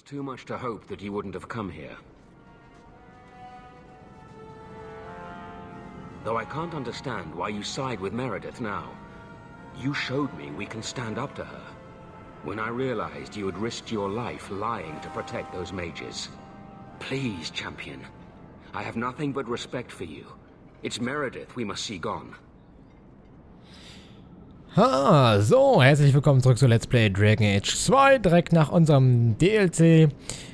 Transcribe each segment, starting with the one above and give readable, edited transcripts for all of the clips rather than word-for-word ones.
too much to hope that you wouldn't have come here. Though I can't understand why you side with Meredith now. You showed me we can stand up to her. When I realized you had risked your life lying to protect those mages. Please, champion. I have nothing but respect for you. It's Meredith we must see gone. Ha, so, herzlich willkommen zurück zu Let's Play Dragon Age 2, direkt nach unserem DLC,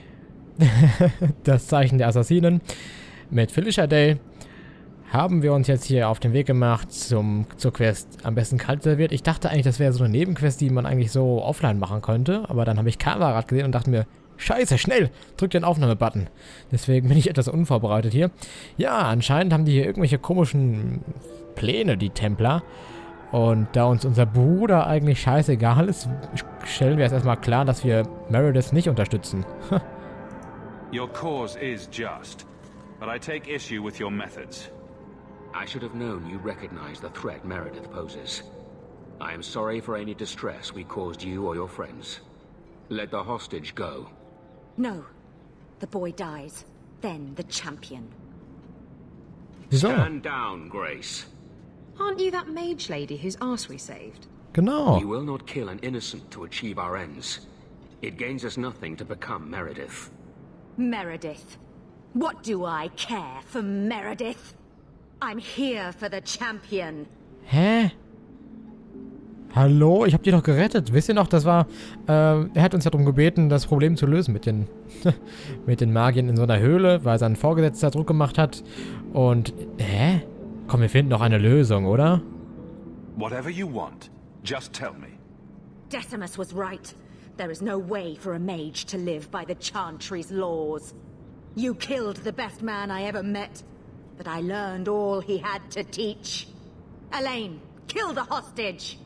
das Zeichen der Assassinen, mit Felicia Day, haben wir uns jetzt hier auf den Weg gemacht zur Quest am besten kalt serviert. Ich dachte eigentlich, das wäre so eine Nebenquest, die man eigentlich so offline machen könnte, aber dann habe ich Kamerad gesehen und dachte mir, scheiße, schnell, drück den Aufnahmebutton. Deswegen bin ich etwas unvorbereitet hier. Ja, anscheinend haben die hier irgendwelche komischen Pläne, die Templer. Und da uns unser Bruder eigentlich scheißegal ist, stellen wir es erstmal klar, dass wir Meredith nicht unterstützen. Your cause is just, but I take issue with your methods. I should have known you recognize the threat Meredith poses. I am sorry for any distress we caused you or your friends. Let the hostage go. No. The boy dies. Then the champion. Wieso? Stand down, Grace. Aren't you that mage lady whose arse we saved? Genau. We will not kill an innocent to achieve our ends. It gains us nothing to become Meredith. Meredith. What do I care for Meredith? I'm here for the champion. Hä? Hallo? Ich hab die doch gerettet. Wisst ihr noch, das war... er hat uns ja darum gebeten, das Problem zu lösen mit den... mit den Magiern in so einer Höhle, weil sein Vorgesetzter Druck gemacht hat. Und... Hä? Komm, wir finden noch eine Lösung, oder? Whatever you want, just tell me. Decimus was right. There is no way for a mage to live by the Chantry's laws. You killed the best man I ever met, but I learned all he had to teach. Elaine, kill the hostage!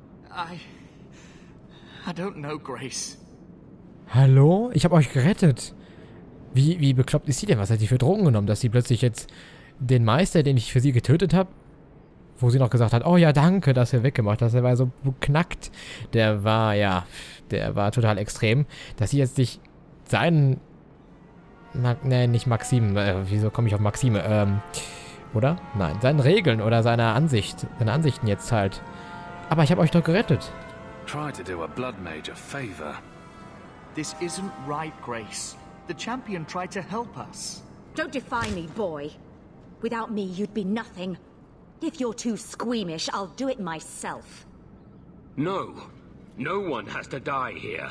I don't know, Grace. Hallo? Ich habe euch gerettet. Wie bekloppt ist sie denn? Was hat sie für Drogen genommen, dass sie plötzlich jetzt den Meister, den ich für sie getötet habe, wo sie noch gesagt hat, oh ja, danke, dass er weggemacht hat, der war so beknackt. Der war total extrem, dass sie jetzt sich seinen, nicht Maxim, wieso komme ich auf Maxime, oder? Nein, seinen Regeln oder seine Ansichten jetzt halt. Aber ich habe euch doch gerettet. Try to do a blood mage a favor. This isn't right, Grace. The champion tried to help us. Don't defy me, boy. Without me, you'd be nothing. If you're too squeamish, I'll do it myself. No. No one has to die here.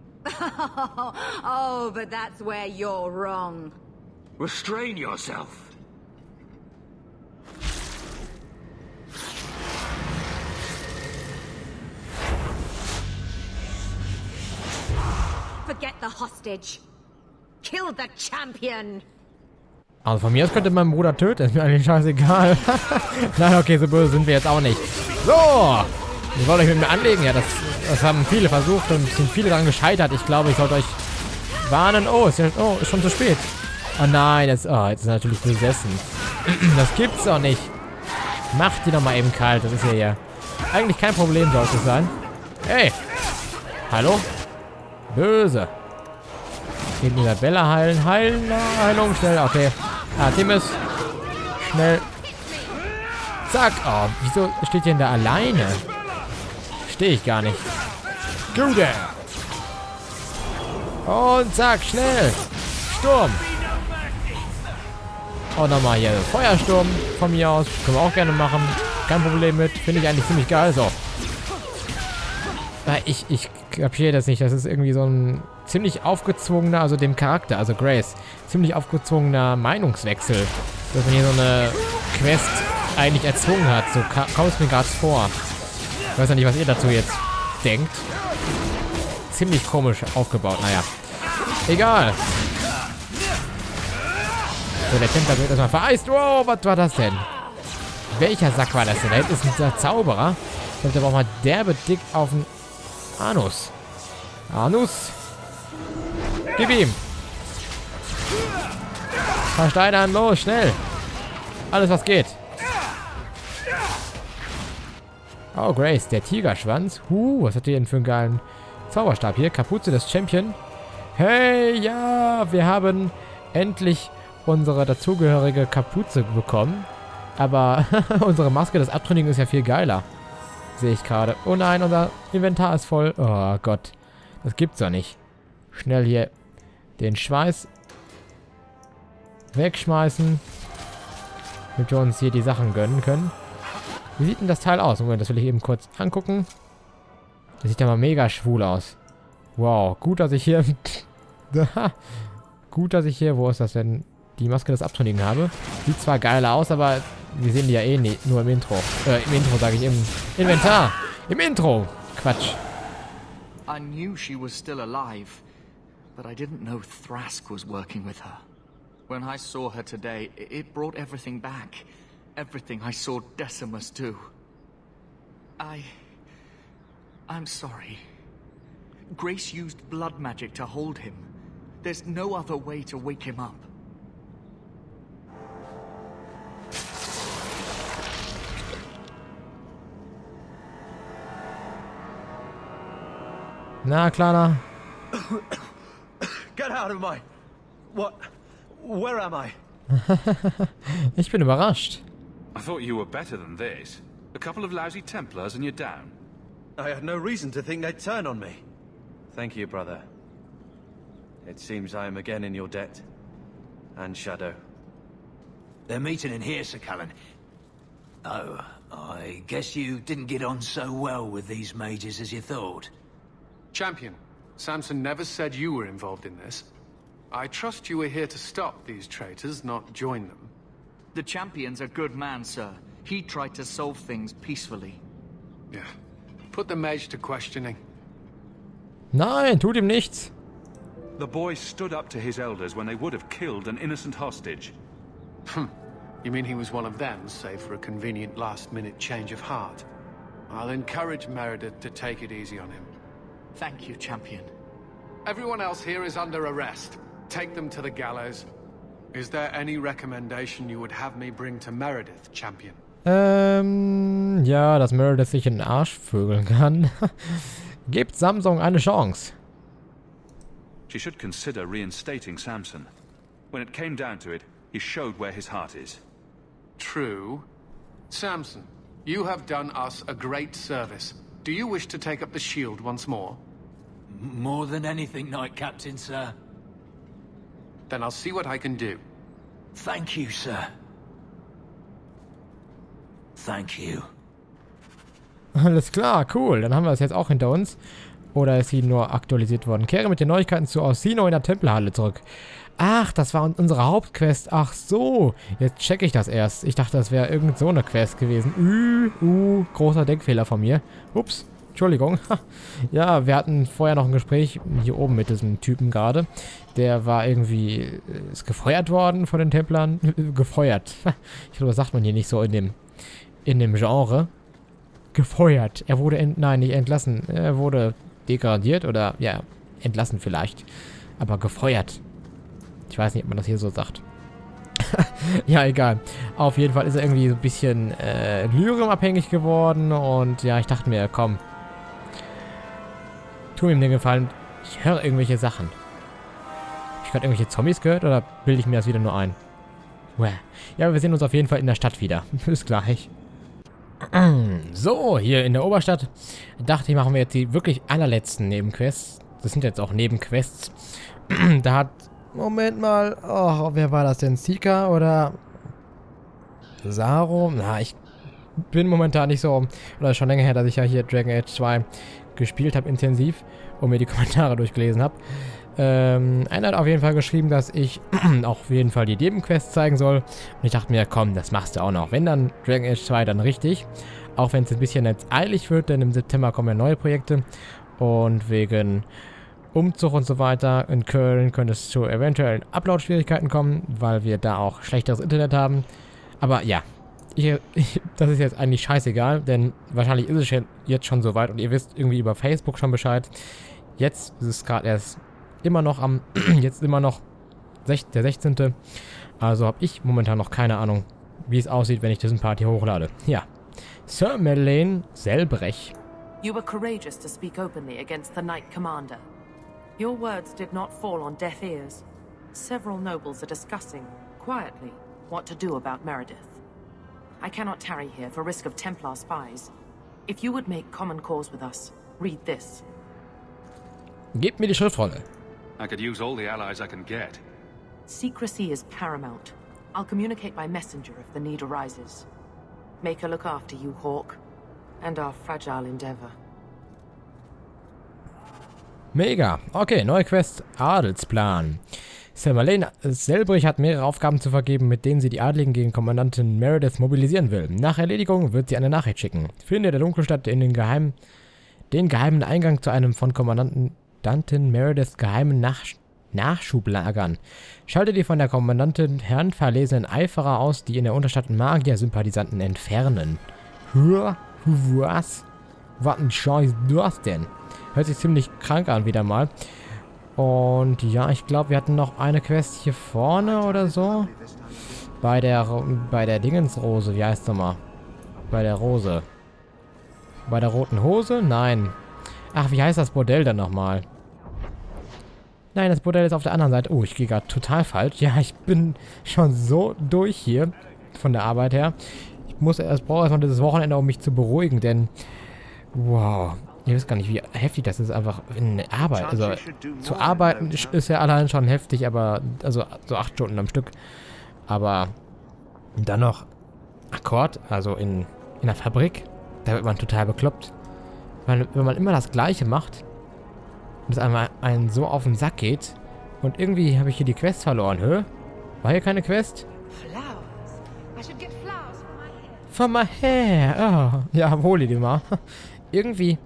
Oh, but that's where you're wrong. Restrain yourself. Forget the hostage. Kill the champion. Also von mir aus könnte mein Bruder töten, ist mir eigentlich scheißegal. Nein, okay, so böse sind wir jetzt auch nicht. So! Ihr wollt euch mit mir anlegen? Ja, das haben viele versucht und sind viele daran gescheitert. Ich glaube, ich sollte euch warnen. Oh, ist schon zu spät. Oh nein, jetzt ist er natürlich besessen. Das gibt's doch nicht. Macht die doch mal eben kalt, das ist ja hier eigentlich kein Problem, sollte es sein. Hey! Hallo? Böse. Gegen Isabella heilen. Heilung, schnell, okay. Artemis. Schnell. Zack. Oh, wieso steht ihr denn da alleine? Stehe ich gar nicht. Gute. Und zack, schnell. Sturm. Und nochmal hier Feuersturm von mir aus. Können wir auch gerne machen. Kein Problem mit. Finde ich eigentlich ziemlich geil. So. Ich kapiere das nicht. Das ist irgendwie so ein ziemlich aufgezwungener, also dem Charakter, also Grace, ziemlich aufgezwungener Meinungswechsel. Dass man hier so eine Quest eigentlich erzwungen hat. So kommt es mir gerade vor. Ich weiß ja nicht, was ihr dazu jetzt denkt. Ziemlich komisch aufgebaut, naja. Egal. So, der Templer wird erstmal vereist. Wow, was war das denn? Welcher Sack war das denn? Da hinten ist ein Zauberer. Ich glaube, der braucht mal derbe dick auf den Anus. Anus. Gib ihm. Versteinern, los, schnell. Alles, was geht. Oh, Grace, der Tigerschwanz. Was hat die denn für einen geilen Zauberstab hier? Kapuze des Champion. Hey, ja, wir haben endlich unsere dazugehörige Kapuze bekommen. Aber unsere Maske des Abtrünnigen ist ja viel geiler. Sehe ich gerade. Oh nein, unser Inventar ist voll. Oh Gott. Das gibt's doch nicht. Schnell hier den Schweiß wegschmeißen. Damit wir uns hier die Sachen gönnen können. Wie sieht denn das Teil aus? Moment, das will ich eben kurz angucken. Das sieht ja mal mega schwul aus. Wow, gut, dass ich hier... gut, dass ich hier... Wo ist das denn? Die Maske des Abtrünnigen habe. Sieht zwar geil aus, aber wir sehen die ja eh nicht. Nur im Intro. Im Intro sage ich, im Inventar. Im Intro. Quatsch. I knew she was still alive, but I didn't know Thrask was working with her. When I saw her today, it brought everything back. Everything I saw Decimus do. I'm sorry. Grace used blood magic to hold him. There's no other way to wake him up. Na, Kleiner. Get out of my... What? Where am I? Ich bin überrascht. I thought you were better than this. A couple of lousy Templars and you're down. I had no reason to think they'd turn on me. Thank you, brother. It seems I am again in your debt. And Shadow. They're meeting in here, Sir Callan. Oh, I guess you didn't get on so well with these mages as you thought. Champion, Samson never said you were involved in this. I trust you were here to stop these traitors, not join them. The Champion's a good man, sir. He tried to solve things peacefully. Yeah. Put the mage to questioning. Nein, tut ihm nichts. The boy stood up to his elders when they would have killed an innocent hostage. You mean he was one of them, save for a convenient last-minute change of heart? I'll encourage Meredith to take it easy on him. Thank you, Champion. Everyone else here is under arrest. Take them to the gallows. Is there any recommendation you would have me bring to Meredith, Champion? Ja, dass Meredith sich in den Arsch vögeln kann. Gebt Samsung eine Chance. She should consider reinstating Samson. When it came down to it, he showed where his heart is. True. Samson, you have done us a great service. Do you wish to take up the shield once more? More than anything, Knight Captain, sir. Then I'll see what I can do. Thank you, sir. Thank you. Alles klar, cool. Dann haben wir das jetzt auch hinter uns. Oder ist sie nur aktualisiert worden? Kehre mit den Neuigkeiten zu Orsino in der Tempelhalle zurück. Ach, das war unsere Hauptquest. Ach so. Jetzt checke ich das erst. Ich dachte, das wäre irgend so eine Quest gewesen. Großer Denkfehler von mir. Ups. Entschuldigung. Ja, wir hatten vorher noch ein Gespräch hier oben mit diesem Typen gerade. Der war irgendwie... ist gefeuert worden von den Templern. Gefeuert. Ich glaube, das sagt man hier nicht so in dem Genre. Gefeuert. Er wurde... nein, nicht entlassen. Er wurde degradiert oder... ja, entlassen vielleicht. Aber gefeuert. Ich weiß nicht, ob man das hier so sagt. Ja, egal. Auf jeden Fall ist er irgendwie so ein bisschen Lyrium-abhängig geworden. Und ja, ich dachte mir, komm. Tu ihm den Gefallen. Ich höre irgendwelche Sachen. Hab ich gerade irgendwelche Zombies gehört oder bilde ich mir das wieder nur ein? Ja, wir sehen uns auf jeden Fall in der Stadt wieder. Bis gleich. So, hier in der Oberstadt. Dachte ich, machen wir jetzt die wirklich allerletzten Nebenquests. Das sind jetzt auch Nebenquests. Da hat... Moment mal. Oh, wer war das denn? Seeker oder... Saro? Na, ich bin momentan nicht so... Oder schon länger her, dass ich ja hier Dragon Age 2 gespielt habe intensiv und mir die Kommentare durchgelesen habe. Einer hat auf jeden Fall geschrieben, dass ich auch auf jeden Fall die Nebenquests zeigen soll. Und ich dachte mir, komm, das machst du auch noch. Wenn dann Dragon Age 2, dann richtig. Auch wenn es ein bisschen jetzt eilig wird, denn im September kommen ja neue Projekte. Und wegen Umzug und so weiter in Köln könnte es zu eventuellen Upload-Schwierigkeiten kommen, weil wir da auch schlechteres Internet haben. Aber ja, das ist jetzt eigentlich scheißegal, denn wahrscheinlich ist es jetzt schon soweit und ihr wisst irgendwie über Facebook schon Bescheid. Jetzt ist es gerade erst immer noch der 16. Also habe ich momentan noch keine Ahnung, wie es aussieht, wenn ich diesen Part hier hochlade. Ja. Sir Madeleine Selbrecht. You were courageous to speak openly against the Knight Commander. Your words did not fall on deaf ears. Several nobles are discussing, quietly, what to do about Meredith. I cannot tarry here for risk of Templar spies. If you would make common cause with us, read this. Gebt mir die Schriftrolle. I could use all the allies I can get. Secrecy is paramount. I'll communicate by messenger if the need arises. Make her look after you, Hawk, and our fragile endeavor. Mega. Okay, neue Quest. Adelsplan. Selmalane Selbrich hat mehrere Aufgaben zu vergeben, mit denen sie die Adligen gegen Kommandantin Meredith mobilisieren will. Nach Erledigung wird sie eine Nachricht schicken. Finde der Dunkelstadt in den geheimen Eingang zu einem von Kommandantin Merediths geheimen Nachschublagern. Schalte die von der Kommandantin heranverlesenen Eiferer aus, die in der Unterstadt Magier-Sympathisanten entfernen. Was? Was ein Scheiß das denn? Hört sich ziemlich krank an wieder mal. Und ja, ich glaube, wir hatten noch eine Quest hier vorne oder so. Bei der Dingensrose, wie heißt es nochmal? Bei der Rose. Bei der roten Hose? Nein. Ach, wie heißt das Bordell dann nochmal? Nein, das Bordell ist auf der anderen Seite. Oh, ich gehe gerade total falsch. Ja, ich bin schon so durch hier. Von der Arbeit her. Ich brauche erstmal dieses Wochenende, um mich zu beruhigen, denn... Wow. Ich weiß gar nicht, wie heftig das ist, einfach in der Arbeit. Also, zu arbeiten ist ja allein schon heftig, aber... Also, so 8 Stunden am Stück. Aber... Dann noch... Akkord, also in der Fabrik. Da wird man total bekloppt. Weil, wenn man immer das Gleiche macht... Und es einmal einen so auf den Sack geht. Und irgendwie habe ich hier die Quest verloren. Hä? War hier keine Quest? Von my hair. Oh. Ja, hol die mal. Irgendwie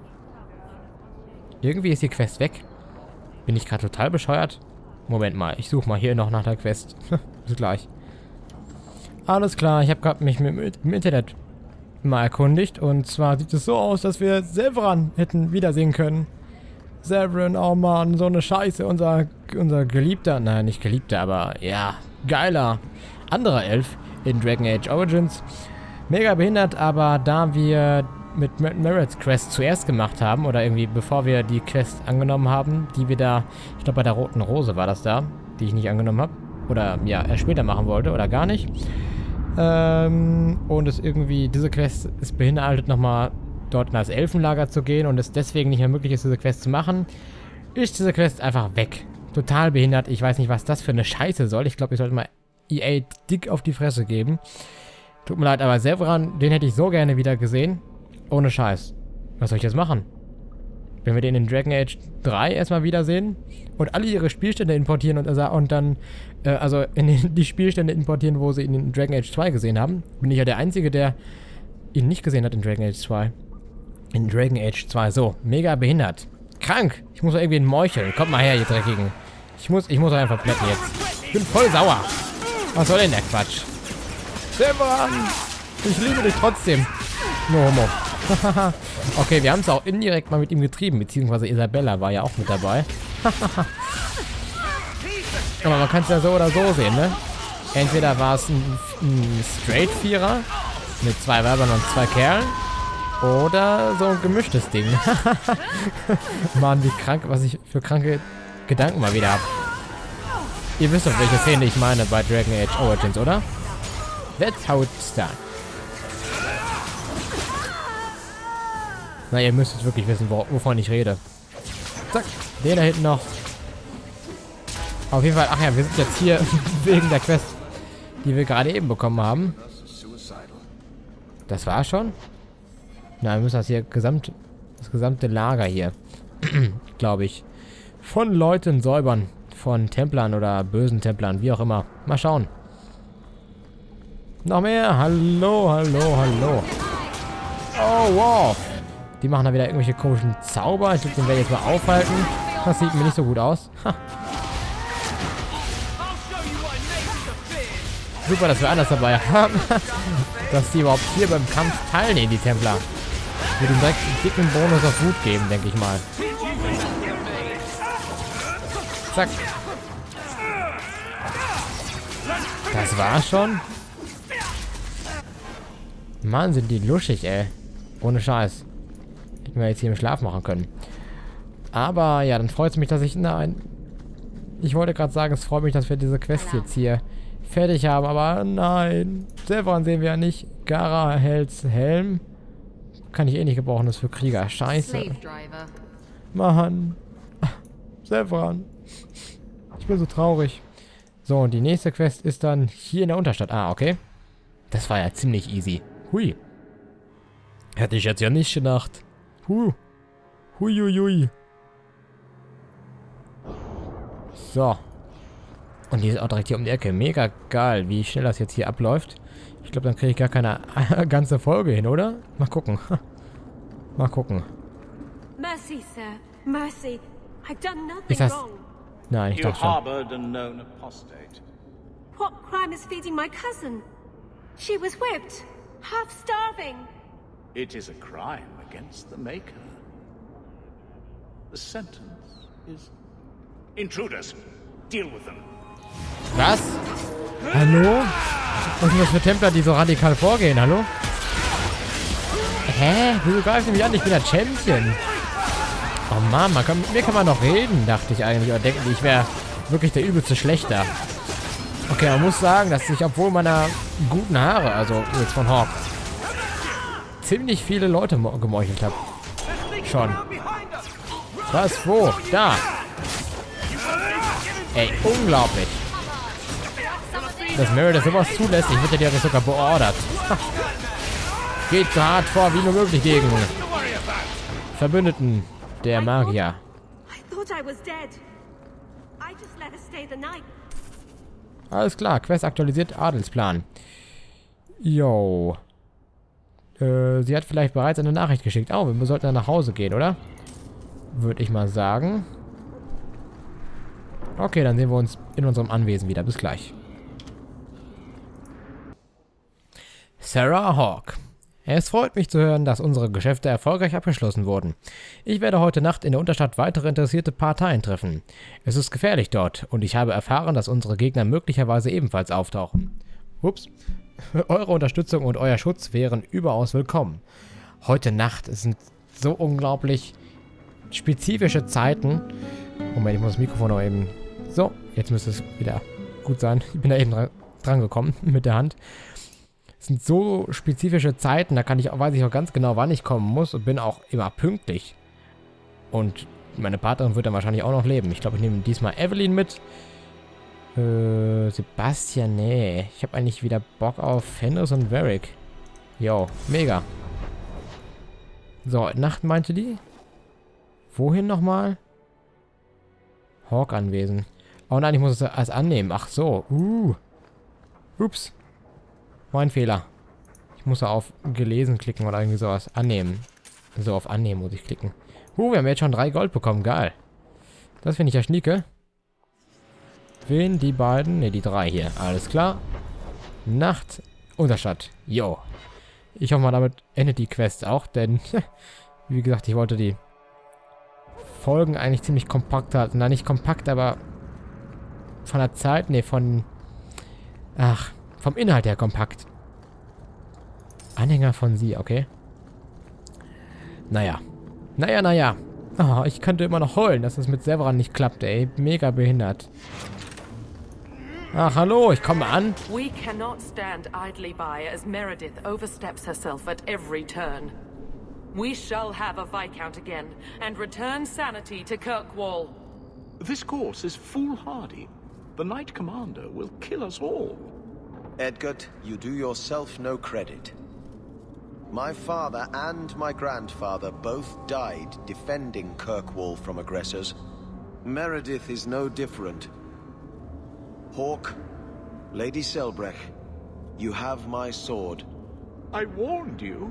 ist die Quest weg. Bin ich gerade total bescheuert? Moment mal, ich suche mal hier noch nach der Quest. Bis gleich. Alles klar, ich habe gerade mich im Internet mal erkundigt. Und zwar sieht es so aus, dass wir Severan hätten wiedersehen können. Severan, oh Mann, so eine Scheiße. Unser geliebter, nein, nicht geliebter, aber ja, geiler anderer Elf in Dragon Age Origins. Mega behindert, aber da wir mit Meredith's Quest zuerst gemacht haben, oder irgendwie bevor wir die Quest angenommen haben, die wir da, ich glaube bei der roten Rose war das da, die ich nicht angenommen habe, oder ja, erst später machen wollte, oder gar nicht. Und es irgendwie, diese Quest ist behindert, nochmal dort in das Elfenlager zu gehen und es deswegen nicht mehr möglich ist, diese Quest zu machen, ist diese Quest einfach weg. Total behindert. Ich weiß nicht, was das für eine Scheiße soll. Ich glaube, ich sollte mal EA dick auf die Fresse geben. Tut mir leid, aber Severan, den hätte ich so gerne wieder gesehen. Ohne Scheiß. Was soll ich jetzt machen? Wenn wir den in Dragon Age 3 erstmal wiedersehen und alle ihre Spielstände importieren und dann, also in die Spielstände importieren, wo sie ihn in Dragon Age 2 gesehen haben, bin ich ja der Einzige, der ihn nicht gesehen hat in Dragon Age 2. In Dragon Age 2. So, mega behindert. Krank. Ich muss doch irgendwie meucheln. Kommt mal her, ihr Dreckigen. Ich muss einfach plätten jetzt. Ich bin voll sauer. Was soll denn der Quatsch? Severan! Ich liebe dich trotzdem. No homo. Okay, wir haben es auch indirekt mal mit ihm getrieben. Beziehungsweise Isabella war ja auch mit dabei. Aber man kann es ja so oder so sehen, ne? Entweder war es ein Straight-Vierer mit 2 Weibern und 2 Kerlen. Oder so ein gemischtes Ding. Mann, wie krank, was ich für kranke Gedanken mal wieder habe. Ihr wisst doch, welche Szene ich meine bei Dragon Age Origins, oder? That's how it's done. Na, ihr müsst jetzt wirklich wissen, wovon ich rede. Zack, den da hinten noch. Auf jeden Fall, ach ja, wir sind jetzt hier wegen der Quest, die wir gerade eben bekommen haben. Das war schon? Na, wir müssen das hier das gesamte Lager hier, glaube ich, von Leuten säubern. Von Templern oder bösen Templern, wie auch immer. Mal schauen. Noch mehr. Hallo, hallo, hallo. Oh, wow. Die machen da wieder irgendwelche komischen Zauber. Ich glaube, den werde ich jetzt mal aufhalten. Das sieht mir nicht so gut aus. Ha. Super, dass wir alles dabei haben. Dass die überhaupt hier beim Kampf teilnehmen, die Templer. Wird ihm direkt einen dicken Bonus auf Wut geben, denke ich mal. Zack. Das war's schon. Mann, sind die luschig, ey. Ohne Scheiß. Hätten wir jetzt hier im Schlaf machen können. Aber ja, dann freut es mich, dass ich... Nein. Ich wollte gerade sagen, es freut mich, dass wir diese Quest jetzt hier fertig haben. Aber nein. Severan sehen wir ja nicht. Gara Hells Helm. Kann ich eh nicht gebrauchen, das ist für Krieger. Scheiße. Mann. Severan. Ich bin so traurig. So, und die nächste Quest ist dann hier in der Unterstadt. Ah, okay. Das war ja ziemlich easy. Hui. Hätte ich jetzt ja nicht gedacht. Huiuiui. So. Und die ist auch direkt hier um die Ecke. Mega geil, wie schnell das jetzt hier abläuft. Ich glaube, dann kriege ich gar keine ganze Folge hin, oder? Mal gucken. Mal gucken. Mercy, Sir. Mercy. I've done nothing Ist das... wrong. Nein, ich dachte schon. harbored a known apostate. What crime is feeding my cousin? She was whipped, half starving. It is a crime against the Maker. The sentence is... Intruders, deal with them. Was? Hallo? Was sind das für Templer, die so radikal vorgehen? Hallo? Hä? Wieso greifen die mich an? Ich bin der Champion. Oh Mann, mit mir kann man noch reden, dachte ich eigentlich. Oder denken die, ich wäre wirklich der übelste Schlechter. Okay, man muss sagen, dass ich, obwohl meiner guten Haare, also jetzt von Hawk, ziemlich viele Leute gemeuchelt habe. Schon. Was? Wo? Da. Ey, unglaublich. Dass Meredith sowas zulässt, ich hätte dir das sogar beordert. Geht so hart vor, wie nur möglich gegen Verbündeten der Magier. Alles klar, Quest aktualisiert, Adelsplan. Yo. Sie hat vielleicht bereits eine Nachricht geschickt. Oh, wir sollten dann nach Hause gehen, oder? Würde ich mal sagen. Okay, dann sehen wir uns in unserem Anwesen wieder. Bis gleich. Sarah Hawke. Es freut mich zu hören, dass unsere Geschäfte erfolgreich abgeschlossen wurden. Ich werde heute Nacht in der Unterstadt weitere interessierte Parteien treffen. Es ist gefährlich dort und ich habe erfahren, dass unsere Gegner möglicherweise ebenfalls auftauchen. Ups. Eure Unterstützung und euer Schutz wären überaus willkommen. Heute Nacht sind so unglaublich spezifische Zeiten. Moment, ich muss das Mikrofon noch eben... So, jetzt müsste es wieder gut sein. Ich bin da eben dran gekommen mit der Hand. Es sind so spezifische Zeiten, da weiß ich auch ganz genau, wann ich kommen muss und bin auch immer pünktlich. Und meine Partnerin wird dann wahrscheinlich auch noch leben. Ich glaube, ich nehme diesmal Evelyn mit. Sebastian, nee. Ich habe eigentlich wieder Bock auf Fenris und Varric. Jo, mega. So, Nacht meinte die? Wohin nochmal? Hawke-Anwesen. Oh nein, ich muss es erst annehmen. Ach so. Ups. Mein Fehler. Ich muss da auf gelesen klicken oder irgendwie sowas. Annehmen. So, auf annehmen muss ich klicken. Wir haben jetzt schon 3 Gold bekommen. Geil. Das finde ich ja schnieke. Wen? Die beiden? Ne, die 3 hier. Alles klar. Nacht. Unterstadt. Jo. Ich hoffe mal, damit endet die Quest auch, denn wie gesagt, ich wollte die Folgen eigentlich ziemlich kompakt halten. Na, nicht kompakt, aber von der Zeit, ne, vom Inhalt her kompakt. Anhänger von sie, okay. Naja. Oh, ich könnte immer noch heulen, dass es mit Severan nicht klappt, ey. Mega behindert. Ach, hallo, ich komme an. We cannot stand idly by as Meredith oversteps herself at every turn. We shall have a Viscount again and return sanity to Kirkwall. This course is foolhardy. The Knight Commander will kill us all. Edgard, you do yourself no credit. My father and my grandfather both died defending Kirkwall from aggressors. Meredith is no different. Hawke, Lady Selbrecht, you have my sword. I warned you.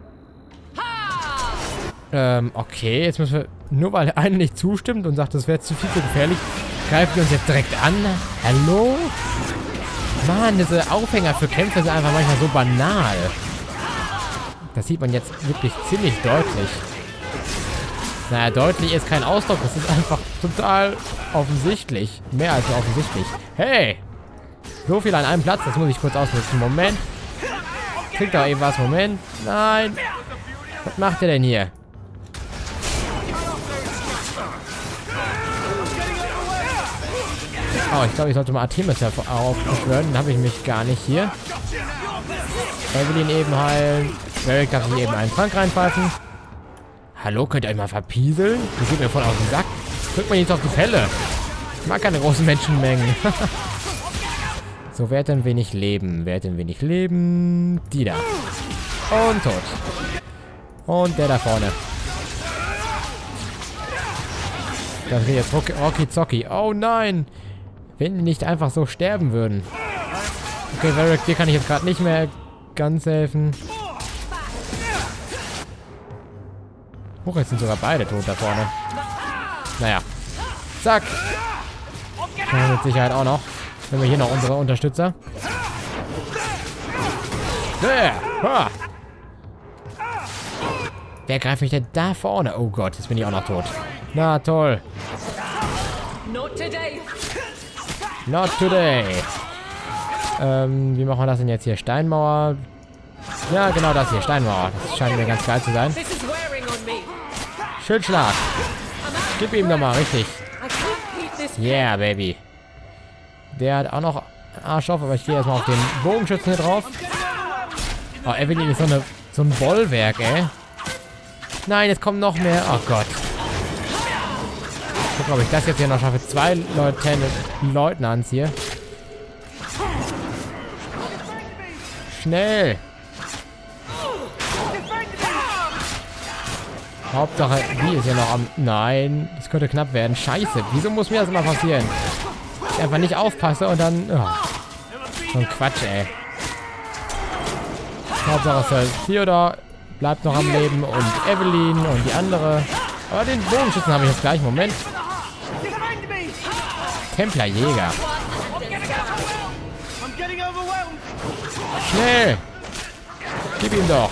Okay, jetzt müssen wir, nur weil der eine nicht zustimmt und sagt, das wäre zu viel zu gefährlich, greifen wir uns jetzt direkt an. Hallo? Mann, diese Aufhänger für Kämpfe sind einfach manchmal so banal. Das sieht man jetzt wirklich ziemlich deutlich. Naja, deutlich ist kein Ausdruck, das ist einfach total offensichtlich. Mehr als offensichtlich. Hey! So viel an einem Platz, das muss ich kurz ausnutzen. Moment. Kriegt doch eben was. Moment. Nein. Was macht ihr denn hier? Oh, ich glaube, ich sollte mal Artemis aufbeschwören. Dann habe ich mich gar nicht hier. Evelyn eben heilen. Varric darf sich eben einen Trank reinpfeifen. Hallo, könnt ihr euch mal verpieseln? Das geht mir voll auf den Sack. Drückt man jetzt auf die Pelle. Ich mag keine großen Menschenmengen. So, wer hat denn wenig Leben? Wer hat denn wenig Leben? Die da. Und tot. Und der da vorne. Das wird jetzt Rocky Zocki. Oh nein! Wenn die nicht einfach so sterben würden. Okay, Varric, dir kann ich jetzt gerade nicht mehr ganz helfen. Huch, jetzt sind sogar beide tot da vorne. Naja. Zack. Ja, mit Sicherheit auch noch. Wenn wir hier noch unsere Unterstützer. Ha. Wer greift mich denn da vorne? Oh Gott, jetzt bin ich auch noch tot. Na toll. Not today. Not today. Wie machen wir das denn jetzt hier? Steinmauer. Ja, genau das hier. Steinmauer. Das scheint mir ganz geil zu sein. Schildschlag. Gib ihm nochmal, richtig. Yeah, Baby. Der hat auch noch Arsch auf, aber ich gehe erstmal auf den Bogenschützen hier drauf. Oh, Evelyn ist so ein Bollwerk, ey. Nein, jetzt kommen noch mehr. Oh Gott. Ich gucke, ob ich das jetzt hier noch schaffe. 2 Leutnants hier. Schnell. Hauptsache, die ist ja noch am... Nein, das könnte knapp werden. Scheiße, wieso muss mir das immer passieren? Ich einfach nicht aufpasse und dann... Oh. So ein Quatsch, ey. Hauptsache, Theodor bleibt noch am Leben und Evelyn und die andere. Aber den Bogenschützen habe ich jetzt gleich. Moment. Templerjäger. Schnell. Gib ihm doch.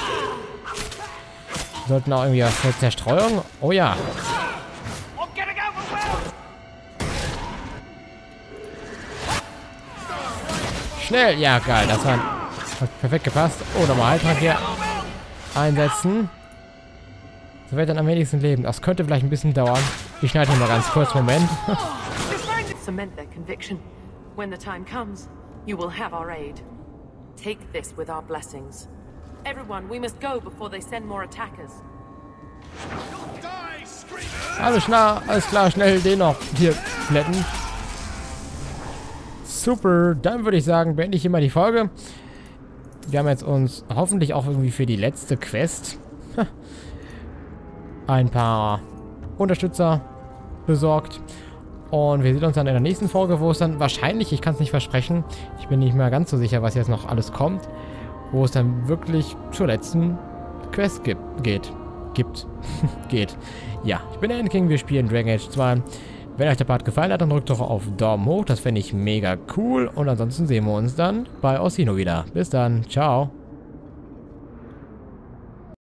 Wir sollten auch irgendwie was für Zerstreuung. Oh ja. Schnell. Ja, geil. Das hat perfekt gepasst. Oh, nochmal Heiltrank hier einsetzen. So wird dann am wenigsten leben. Das könnte vielleicht ein bisschen dauern. Ich schneide hier mal ganz kurz. Moment. Cement their conviction. When the time comes, you will have our aid. Take this with our blessings. Everyone, we must go before they send more attackers. Alles klar, schnell den noch hier plätten. Super, dann würde ich sagen, beende ich hier mal die Folge. Wir haben jetzt uns hoffentlich auch irgendwie für die letzte Quest ein paar Unterstützer besorgt. Und wir sehen uns dann in der nächsten Folge, wo es dann wahrscheinlich, ich kann es nicht versprechen, ich bin nicht mehr ganz so sicher, was jetzt noch alles kommt, wo es dann wirklich zur letzten Quest geht. Ja, ich bin der Endking, wir spielen Dragon Age 2. Wenn euch der Part gefallen hat, dann drückt doch auf Daumen hoch, das fände ich mega cool. Und ansonsten sehen wir uns dann bei Orsino wieder. Bis dann, ciao.